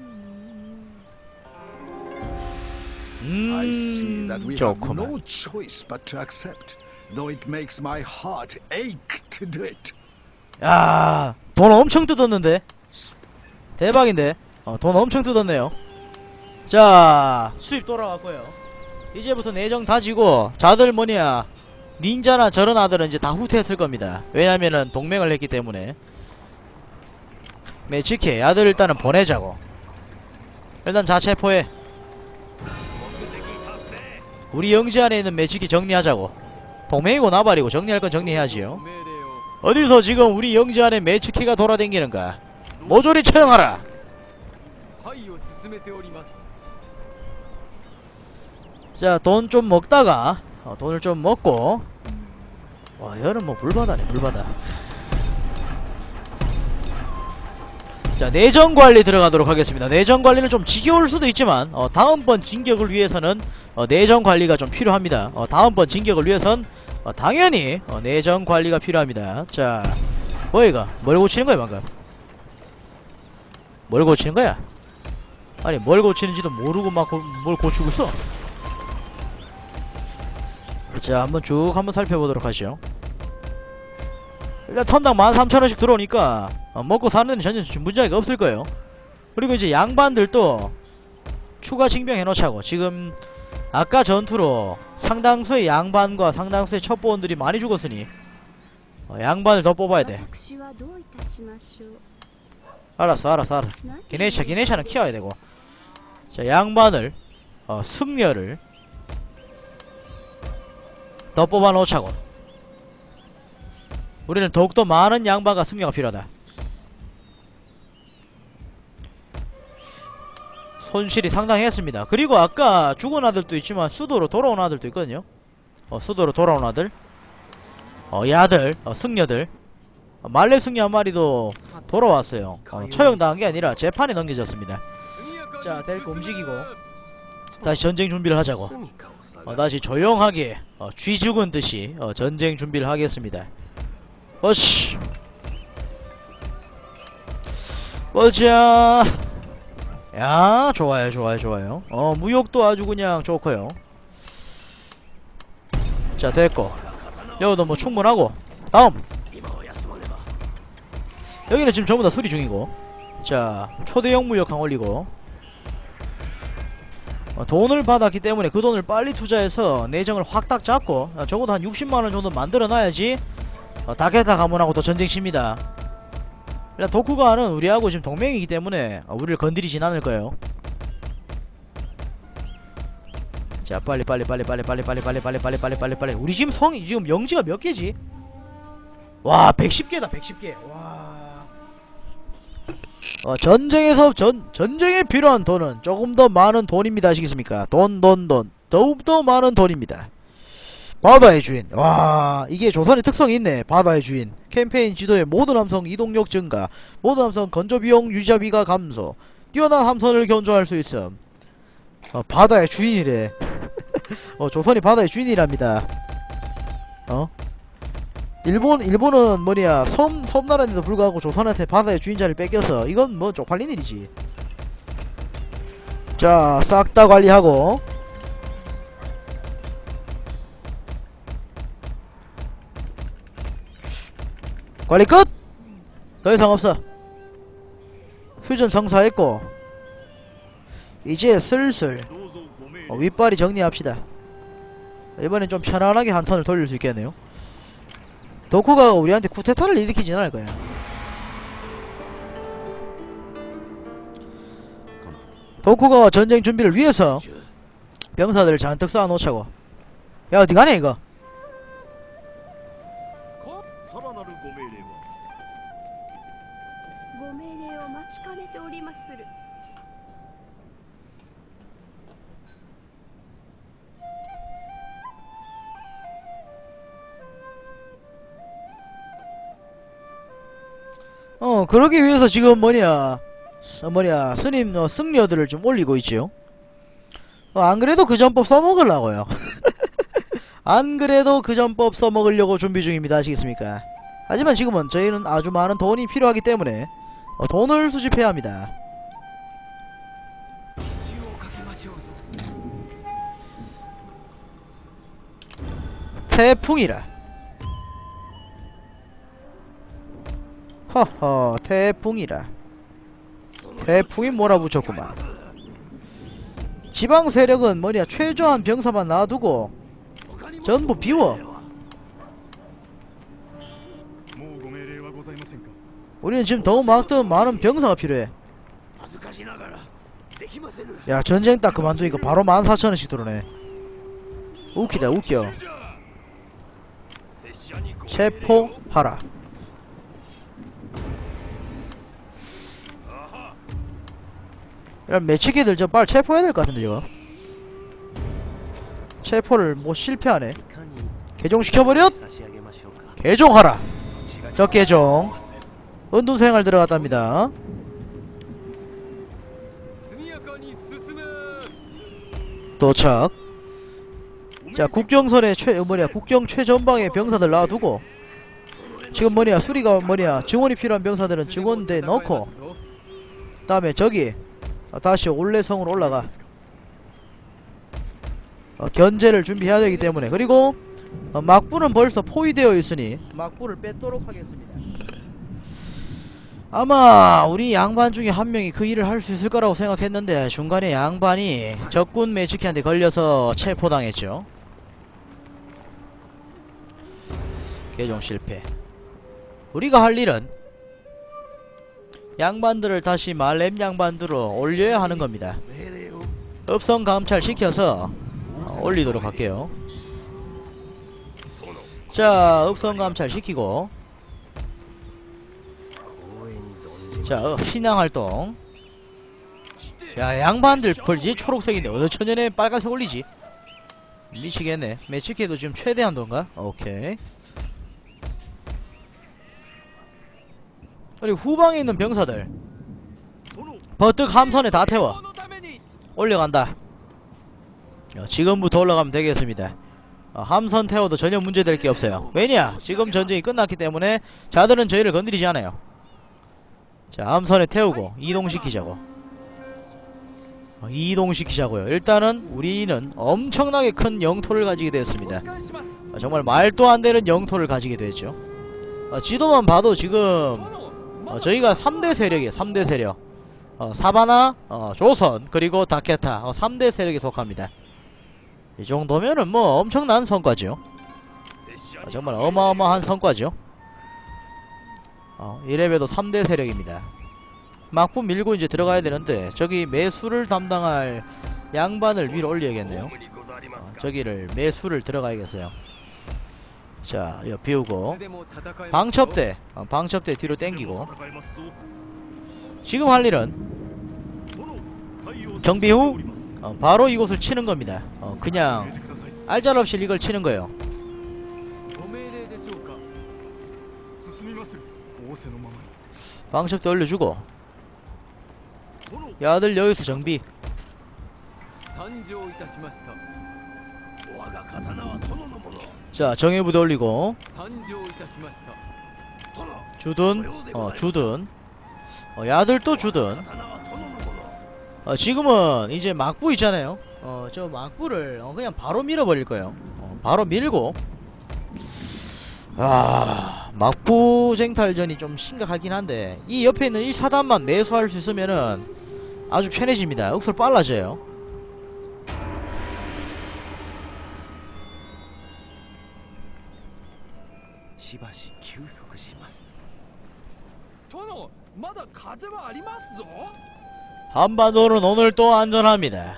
I see that we have 좋구만. no choice but to accept, though it makes my heart ache to do it. 야, 돈 엄청 뜯었는데? 대박인데? 돈 엄청 뜯었네요. 자, 수입 돌아왔고요. 이제부터 내정 다지고, 자들 뭐냐, 닌자나 저런 아들은 이제 다 후퇴했을 겁니다. 왜냐면은 동맹을 했기 때문에. 매치케, 아들 일단은 보내자고. 일단 자체포해. 우리 영지 안에 있는 매치키 정리하자고. 동맹이고 나발이고 정리할 건 정리해야지요. 어디서 지금 우리 영지 안에 매치키가 돌아댕기는가? 모조리 처형하라. 자, 돈 좀 먹다가 돈을 좀 먹고. 와, 얘는 뭐 불바다네, 불바다. 자, 내정관리 들어가도록 하겠습니다. 내정관리는 좀 지겨울 수도 있지만 다음번 진격을 위해서는 내정관리가 좀 필요합니다. 다음번 진격을 위해선 당연히 내정관리가 필요합니다. 자, 뭐야 이거? 뭘 고치는 거야 방금? 뭘 고치는 거야? 아니, 뭘 고치는지도 모르고 막 뭘 고치고 있어? 자, 한번 쭉 한번 살펴보도록 하죠. 일단 턴당 13,000원씩 들어오니까 먹고 사는 데는 전혀 문제가 없을 거예요. 그리고 이제 양반들도 추가 징병 해놓자고. 지금 아까 전투로 상당수의 양반과 상당수의 첩보원들이 많이 죽었으니 양반을 더 뽑아야 돼. 알았어. 기네샤는 키워야 되고. 자, 양반을 승려를 더 뽑아 놓자고. 우리는 더욱더 많은 양반과 승려가 필요하다. 손실이 상당히 했습니다. 그리고 아까 죽은 아들도 있지만 수도로 돌아온 아들도 있거든요. 수도로 돌아온 아들, 야들, 승려들. 말렙 승려 한 마리도 돌아왔어요. 처형당한 게 아니라 재판에 넘겨졌습니다. 자, 델코 움직이고. 다시 전쟁 준비를 하자고. 다시 조용하게 쥐 죽은 듯이 전쟁 준비를 하겠습니다. 어씨. 보자. 야, 좋아요, 좋아요, 좋아요. 무역도 아주 그냥 좋고요. 자, 됐고. 여기도 뭐 충분하고. 다음. 여기는 지금 전부 다 수리 중이고. 자, 초대형 무역항 올리고. 돈을 받았기 때문에 그 돈을 빨리 투자해서 내정을 확 딱 잡고 적어도 한 60만원 정도 만들어놔야지 다케타 가문하고 또 전쟁칩니다. 일단 도쿠가와는 우리하고 지금 동맹이기 때문에 우리를 건드리진 않을 거예요. 자, 빨리 우리 지금 성이 지금 영지가 몇 개지? 와, 110개다 110개. 와. 전쟁에서 전쟁에 필요한 돈은 조금 더 많은 돈입니다. 아시겠습니까? 돈 더욱더 많은 돈입니다. 바다의 주인. 와, 이게 조선의 특성이 있네. 바다의 주인. 캠페인 지도에 모든 함성 이동력 증가, 모든 함성 건조비용 유지비가 감소, 뛰어난 함선을 견조할 수 있음. 바다의 주인이래. 조선이 바다의 주인이랍니다. 일본은 뭐냐, 섬나라인데도 불구하고 조선한테 바다의 주인자를 뺏겨서 이건 뭐 쪽팔린 일이지. 자, 싹 다 관리하고. 관리 끝! 더 이상 없어. 휴전 성사했고 이제 슬슬 윗발이 정리합시다. 이번엔 좀 편안하게 한 턴을 돌릴 수 있겠네요. 도쿠가가 우리한테 쿠데타를 일으키진 않을 거야. 도쿠가와 전쟁 준비를 위해서 병사들을 잔뜩 쌓아놓자고. 야, 어디 가네 이거. 그러기 위해서 지금 스님 승려들을 좀 올리고 있지요. 안 그래도 그 전법 써먹으려고요. 안 그래도 그 전법 써먹으려고 준비 중입니다. 아시겠습니까? 하지만 지금은 저희는 아주 많은 돈이 필요하기 때문에 돈을 수집해야 합니다. 태풍이라. 허허, 태풍이라. 태풍이 몰아붙였구만. 지방 세력은 뭐냐, 최저한 병사만 놔두고 전부 비워. 우리는 지금 더욱 많은 병사가 필요해. 야, 전쟁 딱 그만두니까 바로 14,000원씩 들어오네. 웃기다, 웃겨. 체포하라. 이런 매치기들 저 빨리 체포해야 될 것 같은데 이거. 체포를 뭐 실패하네. 개종시켜버렸! 개종하라. 저 개종 은둔생활 들어갔답니다. 도착. 자, 국경선에 국경 최전방에 병사들 놔두고 지금 수리가 증원이 필요한 병사들은 증원대 넣고 다음에 저기 다시 올레성으로 올라가 견제를 준비해야 되기 때문에. 그리고 막부는 벌써 포위되어 있으니 막부를 뺏도록 하겠습니다. 아마 우리 양반 중에 한 명이 그 일을 할 수 있을 거라고 생각했는데 중간에 양반이 적군 매치키한테 걸려서 체포당했죠. 개종 실패. 우리가 할 일은 양반들을 다시 말렘 양반들로 올려야 하는 겁니다. 읍성 감찰 시켜서 올리도록 할게요. 자, 읍성 감찰 시키고 자, 신앙활동. 야, 양반들 벌지 초록색인데 어느 천년에 빨간색 올리지? 미치겠네. 매치키도 지금 최대한 돈가? 오케이. 그리고 후방에 있는 병사들 버뜩 함선에 다 태워. 올려간다. 지금부터 올라가면 되겠습니다. 함선 태워도 전혀 문제될 게 없어요. 왜냐? 지금 전쟁이 끝났기 때문에 자들은 저희를 건드리지 않아요. 자, 함선에 태우고 이동시키자고. 이동시키자고요. 일단은 우리는 엄청나게 큰 영토를 가지게 되었습니다. 정말 말도 안 되는 영토를 가지게 되었죠. 지도만 봐도 지금 저희가 3대 세력이에요. 3대 세력. 사바나, 조선, 그리고 다케타 3대 세력에 속합니다. 이 정도면은 뭐 엄청난 성과죠. 정말 어마어마한 성과죠. 이래봬도 3대 세력입니다. 막부 밀고 이제 들어가야 되는데 저기 매수를 담당할 양반을 위로 올려야겠네요. 저기를 매수를 들어가야겠어요. 자, 이거 비우고 방첩대 방첩대 뒤로 땡기고 지금 할 일은 정비 후 바로 이곳을 치는 겁니다. 그냥 알잘없이 이걸 치는 거예요. 방첩대 올려주고 야들 여기서 정비. 자, 정예부대 올리고 주둔 주둔 야들 또 주둔. 지금은 이제 막부 있잖아요. 저 막부를 그냥 바로 밀어버릴 거예요. 바로 밀고. 막부 쟁탈전이 좀 심각하긴 한데 이 옆에 있는 이 사단만 매수할 수 있으면은 아주 편해집니다. 억수로 빨라져요. 한반도는 오늘 또 안전합니다.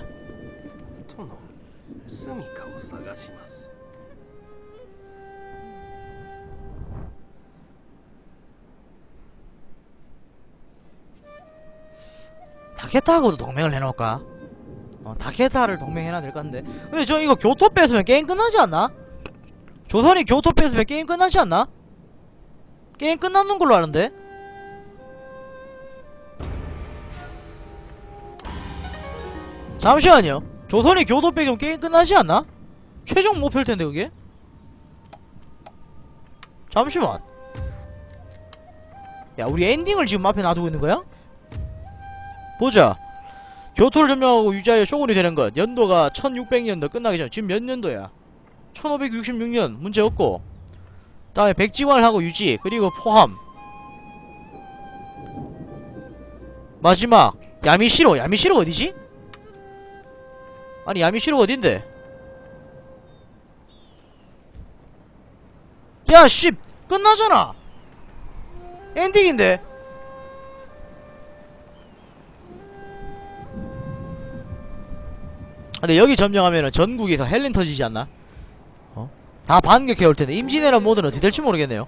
다케타하고도 동맹을 해놓을까? 다케타를 동맹해놔야 될 것 같은데. 근데 저 이거 교토 뺏으면 게임 끝나지 않나? 조선이 교토 뺏으면 게임 끝나지 않나? 게임 끝나는 걸로 아는데? 잠시만요. 조선이 교토 뺏으면 게임 끝나지 않나? 최종 목표일 텐데 그게? 잠시만. 야, 우리 엔딩을 지금 앞에 놔두고 있는 거야? 보자. 교토를 점령하고 유지하여 쇼군이 되는 것. 연도가 1600년도 끝나기 전. 지금 몇 년도야? 1566년 문제없고. 다음에 백지관을 하고 유지. 그리고 포함. 마지막 야미시로. 야미시로 어디지? 아니 야미시로 어딘데? 야 씨 끝나잖아. 엔딩인데. 근데 여기 점령하면은 전국에서 헬린 터지지 않나? 다 반격해 올 텐데 임진왜란 모드는 어떻게 될지 모르겠네요.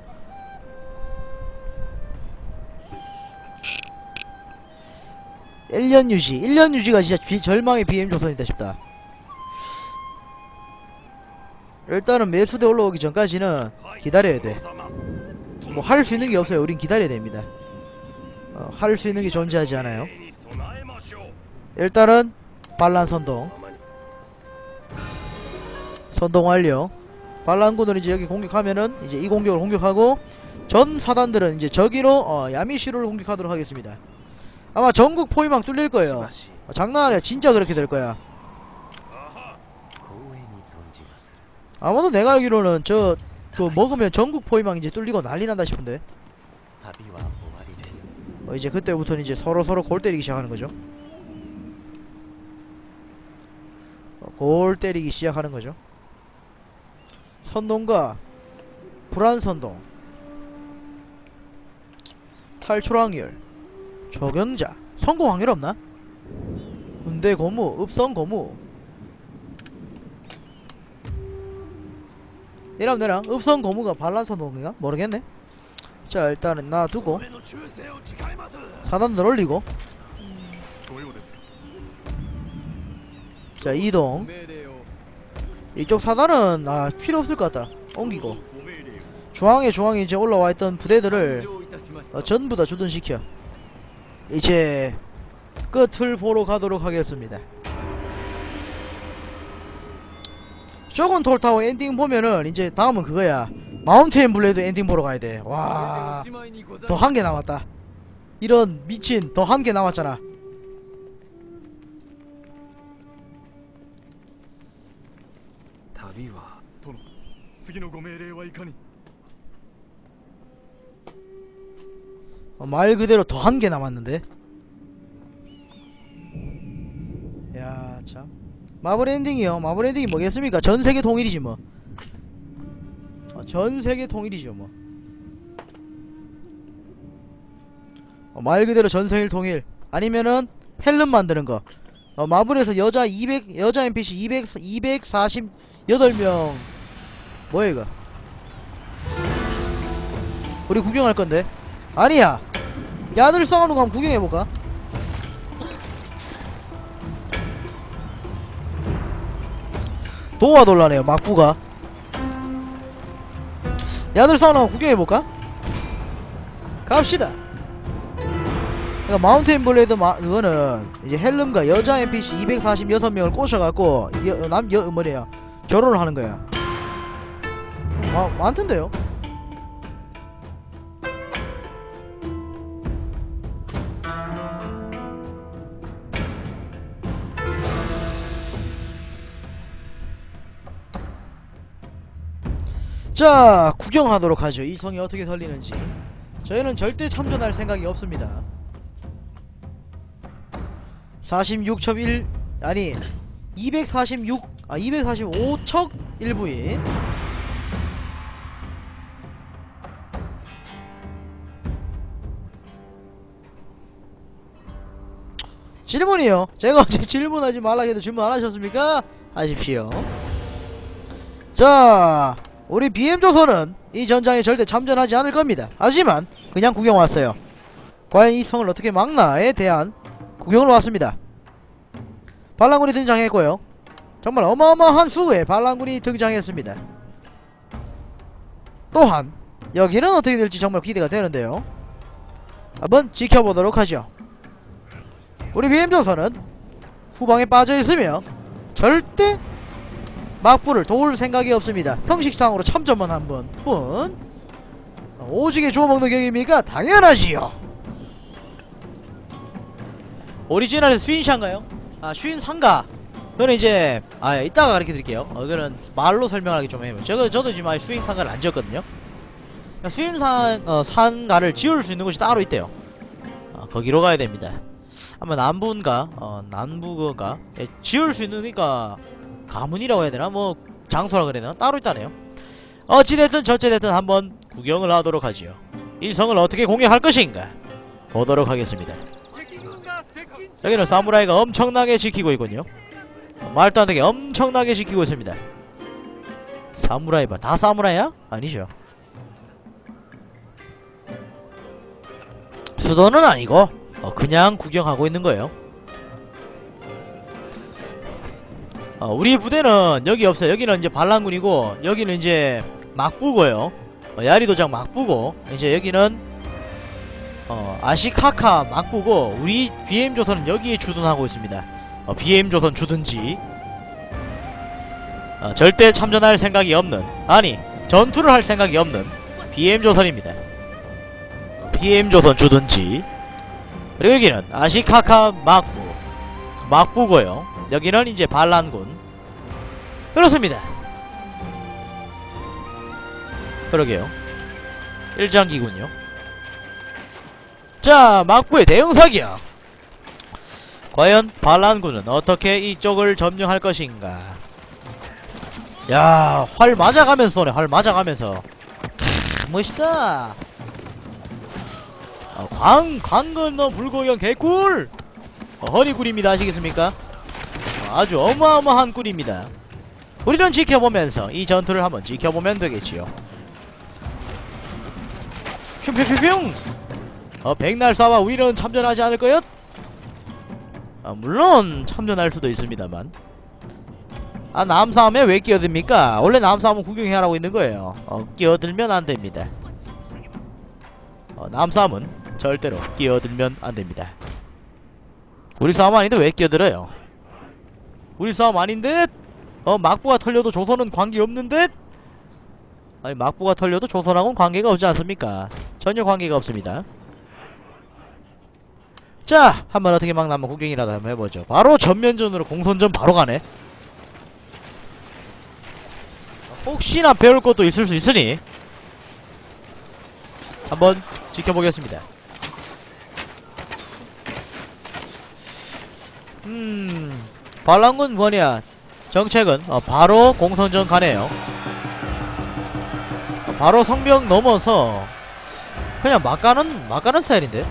일 년 유지. 1년 유지가 진짜 절망의 BM조선이다 싶다. 일단은 매수대 올라오기 전까지는 기다려야 돼. 뭐 할 수 있는 게 없어요. 우린 기다려야 됩니다. 할 수 있는 게 존재하지 않아요. 일단은 반란 선동. 선동 완료. 반란군을 이제 여기 공격하면은 이제 이 공격을 공격하고 전 사단들은 이제 저기로 야미시로를 공격하도록 하겠습니다. 아마 전국 포위망 뚫릴 거예요. 장난 아니야. 진짜 그렇게 될 거야. 아마도 내가 알기로는 그 먹으면 전국 포위망 이제 뚫리고 난리 난다 싶은데. 이제 그때부터는 이제 서로 골 때리기 시작하는 거죠. 골 때리기 시작하는 거죠. 선동과 불안선동, 탈출 확률, 적용자, 성공 확률 없나? 군대 고무, 읍성 고무. 이러면 되나? 읍성 고무가 반란 선동인가? 모르겠네. 자, 일단은 놔두고 사단들 올리고. 자, 이동. 이쪽 사단은 필요 없을 것 같다. 옮기고 중앙에 이제 올라와 있던 부대들을 전부 다 주둔시켜. 이제 끝을 보러 가도록 하겠습니다. 쇼군 톨타워 엔딩 보면은 이제 다음은 그거야. 마운테인 블레이드 엔딩 보러 가야 돼. 와, 더 한 개 남았다. 이런 미친, 더 한 개 남았잖아. 말 그대로 더 한 개 남았는데. 야, 참. 마블 엔딩이요. 마블 엔딩이 뭐겠습니까? 전세계 통일이지 뭐. 전세계 통일이죠 뭐. 말 그대로 전세계 통일. 아니면은 헬름 만드는 거. 마블에서 여자 NPC 248명. 뭐야 이거? 우리 구경할 건데. 아니야. 야들 싸우는 거 한번 구경해볼까? 도와돌라네요 막부가. 야들 싸우는 거 한번 구경해볼까? 갑시다. 그러니까 마운테인 블레이드 그거는 이제 헬름과 여자 NPC 246명을 꼬셔갖고 뭐래야 결혼을 하는 거야. 많던데요? 자, 구경하도록 하죠. 이 성이 어떻게 설리는지. 저희는 절대 참전할 생각이 없습니다. 46.1 아니 245척 일부인 질문이요. 제가 언제 질문하지 말라 해도 질문 안 하셨습니까? 하십시오. 자, 우리 BM조선은 이 전장에 절대 참전하지 않을 겁니다. 하지만 그냥 구경 왔어요. 과연 이 성을 어떻게 막나에 대한 구경을 왔습니다. 반란군이 등장했고요. 정말 어마어마한 수의 반란군이 등장했습니다. 또한 여기는 어떻게 될지 정말 기대가 되는데요. 한번 지켜보도록 하죠. 우리 BM조선은 후방에 빠져있으며 절대 막부를 도울 생각이 없습니다. 형식상으로 참전만 한 번뿐. 오지게 주워먹는 격입니까? 당연하지요. 오리지널 수인샤인가요? 수인상가. 그거는 이제 이따가 가르쳐드릴게요. 그거는 말로 설명하기 좀 해요. 저도 지금 수인상가를 안 지었거든요. 수인상가를 지을 수 있는 곳이 따로 있대요. 거기로 가야 됩니다. 아마 남부인가? 남부가 지을 수 있는, 그니까 가문이라고 해야 되나? 뭐 장소라 그래야 되나? 따로 있다네요. 어찌됐든 저찌됐든 한번 구경을 하도록 하지요. 이 성을 어떻게 공략할 것인가 보도록 하겠습니다. 여기는 사무라이가 엄청나게 지키고 있군요. 말도 안 되게 엄청나게 지키고 있습니다. 사무라이 봐. 다 사무라이야? 아니죠. 수도는 아니고 그냥 구경하고 있는 거예요. 우리 부대는 여기 없어요. 여기는 이제 반란군이고 여기는 이제 막부고요. 야리도장 막부고 이제 여기는 아시카카 막부고 우리 BM조선은 여기에 주둔하고 있습니다. BM조선 주둔지. 절대 참전할 생각이 없는, 아니 전투를 할 생각이 없는 BM조선입니다. BM조선 주둔지. 그리고 여기는 아시카카 막부고요. 여기는 이제 반란군. 그렇습니다. 그러게요. 일장기군요. 자, 막부의 대응사기야. 과연 반란군은 어떻게 이쪽을 점령할 것인가. 야, 활 맞아가면서 쏘네. 활 맞아가면서. 멋있다. 광 건너 물고기형 개꿀. 허리꿀입니다. 아시겠습니까? 아주 어마어마한 꿀입니다. 우리는 지켜보면서 이 전투를 한번 지켜보면 되겠지요. 뿅뿅뿅뿅. 백날 쏴봐 우리는 참전하지 않을 거였? 물론 참전할 수도 있습니다만. 남싸움에 왜 끼어듭니까? 원래 남싸움은 구경해 하라고 있는 거예요. 끼어들면 안 됩니다. 남싸움은 절대로 끼어들면 안 됩니다. 우리 싸움 아닌데 왜 끼어들어요? 우리 싸움 아닌데? 막부가 털려도 조선은 관계없는데? 아니 막부가 털려도 조선하고는 관계가 없지 않습니까? 전혀 관계가 없습니다. 자, 한번 어떻게 막 남은 구경이라도 한번 해보죠. 바로 전면전으로 공선전 바로 가네. 혹시나 배울 것도 있을 수 있으니 한번 지켜보겠습니다. 반란군 뭐냐 정책은 바로 공선전 가네요. 바로 성벽 넘어서 그냥 막 가는 스타일인데,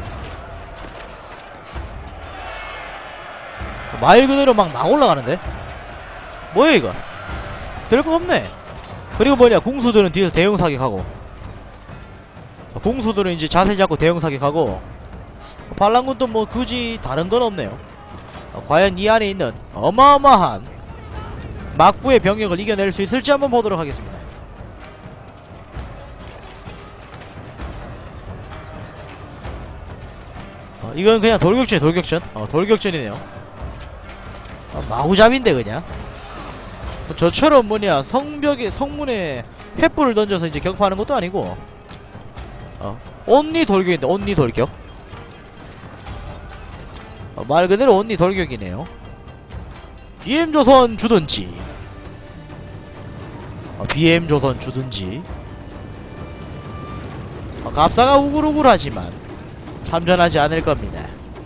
말 그대로 막 올라가는데 뭐야 이거. 별거 없네. 그리고 뭐냐 궁수들은 뒤에서 대응 사격하고, 궁수들은 이제 자세 잡고 대응 사격하고, 반란군도 뭐 굳이 다른 건 없네요. 과연 이 안에 있는 어마어마한 막부의 병력을 이겨낼 수 있을지 한번 보도록 하겠습니다. 이건 그냥 돌격전이에요. 돌격전. 돌격전이네요. 마구잡인데 그냥. 저처럼 뭐냐 성문에 횃불을 던져서 이제 격파하는 것도 아니고, 온리 돌격인데 온리 돌격. 말 그대로 온리 돌격이네요. BM조선 주든지, BM조선 주든지. 갑사가 우글우글하지만 참전하지 않을 겁니다.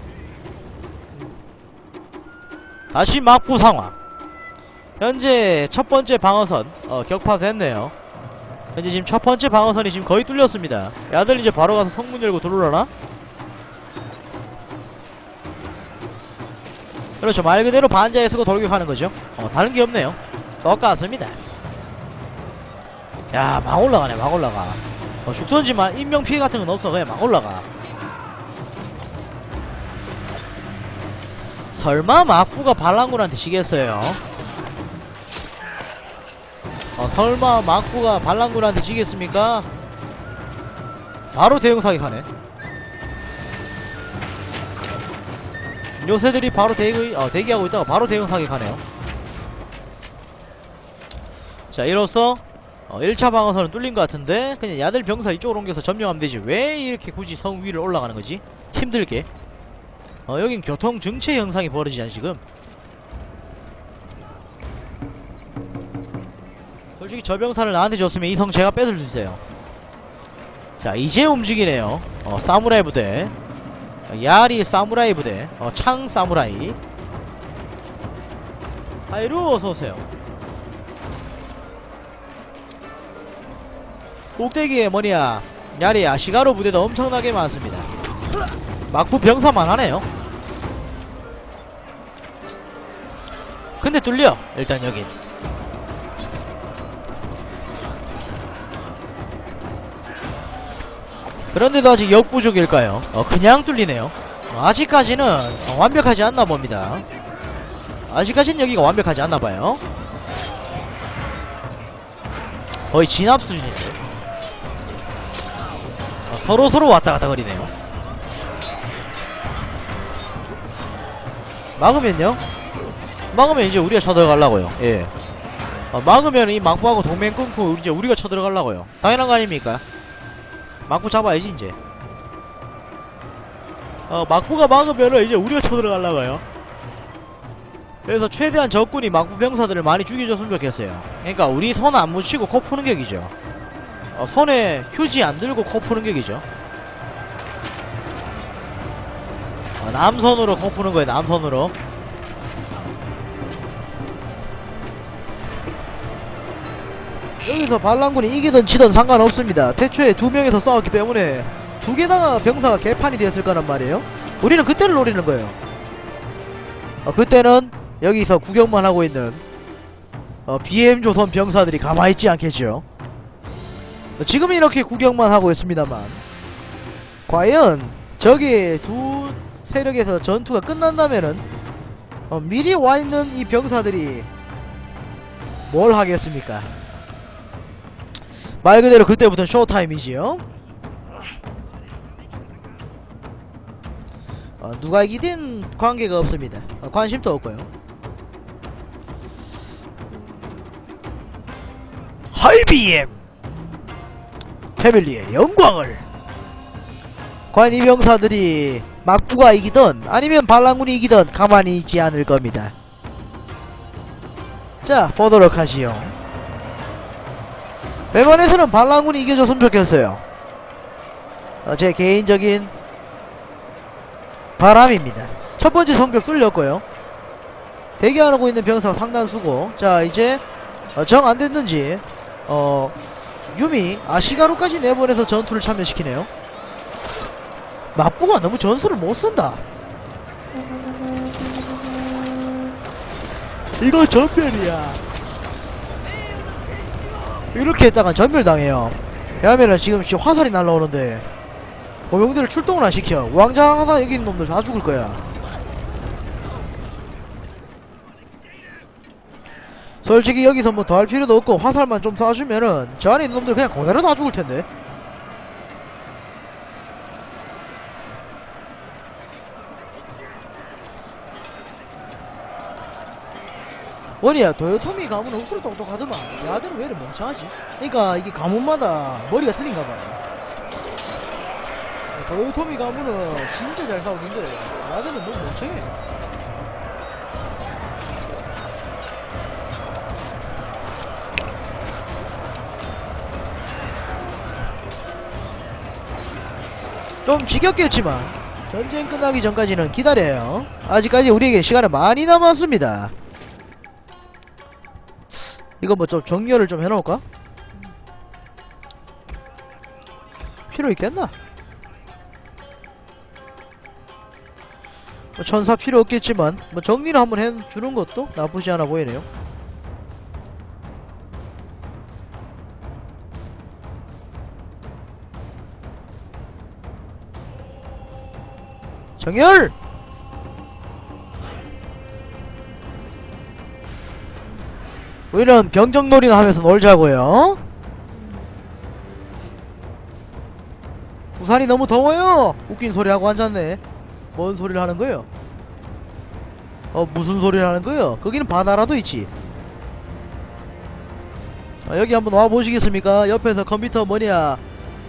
다시 막부 상황. 현재 첫번째 방어선 격파됐네요. 현재 지금 첫번째 방어선이 지금 거의 뚫렸습니다. 야들 이제 바로 가서 성문 열고 들어오려나? 그렇죠. 말 그대로 반자에 쓰고 돌격하는 거죠. 다른게 없네요. 똑같습니다. 야, 막 올라가네. 막 올라가. 죽던지만 인명피해 같은 건 없어. 그냥 막 올라가. 설마 막부가 반란군한테 지겠어요? 설마 막부가 반란군한테 지겠습니까? 바로 대응 사격하네. 요새들이 바로 대기하고 있다가 바로 대응 사격하네요. 자, 이로써 1차 방어선은 뚫린 것 같은데 그냥 야들 병사 이쪽으로 옮겨서 점령하면 되지. 왜 이렇게 굳이 성 위를 올라가는 거지? 힘들게. 여긴 교통 증체 현상이 벌어지잖아 지금. 솔직히 저 병사를 나한테 줬으면 이 성 제가 뺏을 수 있어요. 자, 이제 움직이네요. 사무라이 부대. 야리 사무라이 부대. 창 사무라이. 하이루 어서오세요. 꼭대기에 뭐냐 야리 아시가로 부대도 엄청나게 많습니다. 막부 병사만 하네요. 근데 뚫려 일단 여긴. 그런데도 아직 역부족일까요? 그냥 뚫리네요. 아직까지는 완벽하지 않나 봅니다. 아직까지는 여기가 완벽하지 않나 봐요. 거의 진압 수준인데. 서로서로 왔다갔다 거리네요. 막으면요? 막으면 이제 우리가 쳐들어가려고요. 예. 막으면 이 막부하고 동맹 끊고 이제 우리가 쳐들어가려고요. 당연한 거 아닙니까? 막부 잡아야지 이제. 막부가 막으면은 이제 우리가 쳐들어가려고요. 그래서 최대한 적군이 막부 병사들을 많이 죽여줬으면 좋겠어요. 그러니까 우리 손 안 묻히고 코 푸는 격이죠. 손에 휴지 안 들고 코 푸는 격이죠. 남손으로 코 푸는 거예요. 남손으로. 여기서 반란군이 이기든 지든 상관없습니다. 태초에 2명이서 싸웠기 때문에 2개다가 병사가 개판이 되었을 거란 말이에요. 우리는 그때를 노리는 거예요. 그때는 여기서 구경만 하고 있는 BM조선 병사들이 가만히 있지 않겠죠. 지금은 이렇게 구경만 하고 있습니다만 과연 저기 두 세력에서 전투가 끝난다면은 미리 와있는 이 병사들이 뭘 하겠습니까? 말 그대로 그때부터는 쇼타임이지요. 누가 이기든 관계가 없습니다. 관심도 없고요. 하이비엠 패밀리의 영광을. 과연 이 병사들이 막부가 이기던 아니면 반란군이 이기던 가만히 있지 않을 겁니다. 자, 보도록 하시오. 웬만해서는 반란군이 이겨줬으면 좋겠어요. 제 개인적인 바람입니다. 첫 번째 성벽 뚫렸고요. 대기하고 있는 병사가 상당수고, 자 이제 정 안됐는지 유미 아시가루까지 내보내서 전투를 참여시키네요. 막부가 너무 전술을 못쓴다. 이거 전멸이야. 이렇게 했다가 전멸당해요. 왜냐면은 지금 화살이 날라오는데 보병들을 출동을 안 시켜. 왕장하다 여기 있는 놈들 다 죽을 거야. 솔직히 여기서 뭐 더 할 필요도 없고 화살만 좀 쏴주면은 저 안에 있는 놈들 그냥 그대로 다 죽을 텐데. 뭐냐, 도요토미 가문은 옥수로 똑똑하더만 야들은 왜 이렇게 멍청하지? 그니까 이게 가문마다 머리가 틀린가봐요. 도요토미 가문은 진짜 잘 싸우는데 야들은 너무 멍청해. 좀 지겹겠지만 전쟁 끝나기 전까지는 기다려요. 아직까지 우리에게 시간은 많이 남았습니다. 이거 뭐 좀 정렬을 좀 해놓을까? 필요 있겠나? 뭐 천사 필요 없겠지만 뭐 정리를 한번 해주는 것도 나쁘지 않아 보이네요. 정렬! 우리는 병정놀이나 하면서 놀자고요. 부산이 너무 더워요. 웃긴 소리 하고 앉았네. 뭔 소리를 하는 거예요? 무슨 소리를 하는 거예요? 거기는 바나라도 있지. 여기 한번 와보시겠습니까? 옆에서 컴퓨터 뭐냐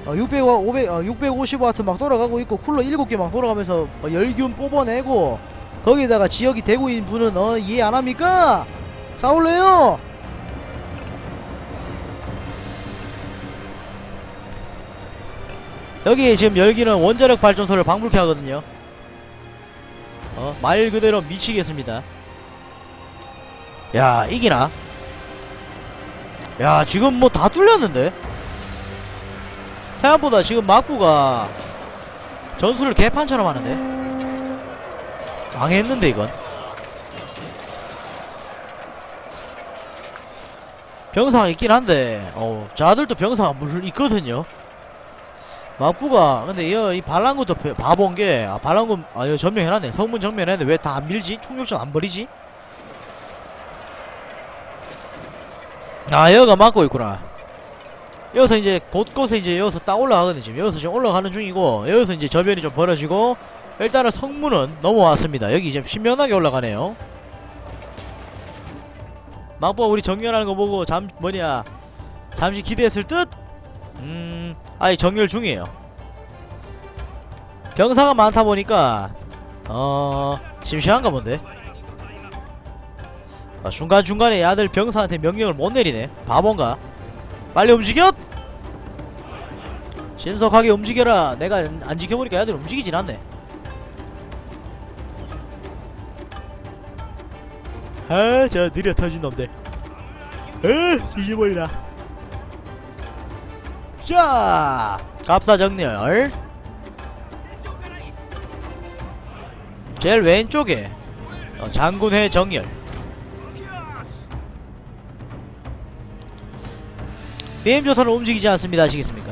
650W 막 돌아가고 있고 쿨러 7개 막 돌아가면서 열기운 뽑아내고, 거기다가 지역이 되고 있는 분은 이해 안합니까? 싸울래요? 여기 지금 열기는 원자력 발전소를 방불케 하거든요. 말 그대로 미치겠습니다. 야, 이기나? 야, 지금 뭐 다 뚫렸는데? 생각보다 지금 막부가 전술을 개판처럼 하는데? 망했는데 이건? 병사가 있긴 한데 자들도 병사가 물론 있거든요. 막부가 근데 이 반란군도 바본게 반란군 여기 전명해놨네. 성문 정면해놨는데 왜 다 안 밀지? 총력전 안 버리지? 여기가 막고 있구나. 여기서 이제 곳곳에 이제 여기서 딱 올라가거든요. 지금 올라가는 중이고, 여기서 이제 저변이 좀 벌어지고, 일단은 성문은 넘어왔습니다. 여기 이제 신명나게 올라가네요. 막부가 우리 정렬하는 거 보고 잠시 기대했을 듯? 아니 정렬 중이에요. 병사가 많다 보니까 심심한가 본데. 중간중간에 야들 병사한테 명령을 못 내리네. 바본가? 빨리 움직여! 신속하게 움직여라. 내가 안 지켜보니까 야들 움직이진 않네. 저 느려 터진 놈들. 뒤집어리라. 자, 갑사정렬. 제일 왼쪽에 장군회 정렬. BM조선은 움직이지 않습니다. 아시겠습니까?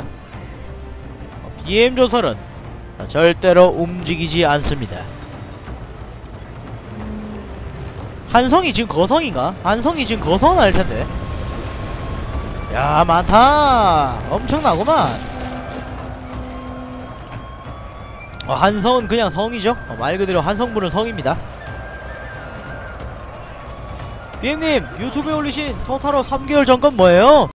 BM조선은 절대로 움직이지 않습니다. 한성이 지금 거성인가? 한성이 지금 거성은 아닐텐데. 야, 많다. 엄청나구만. 한성은 그냥 성이죠. 말 그대로 한성분은 성입니다. BM님, 유튜브에 올리신 토탈로 3개월 전 건 뭐예요?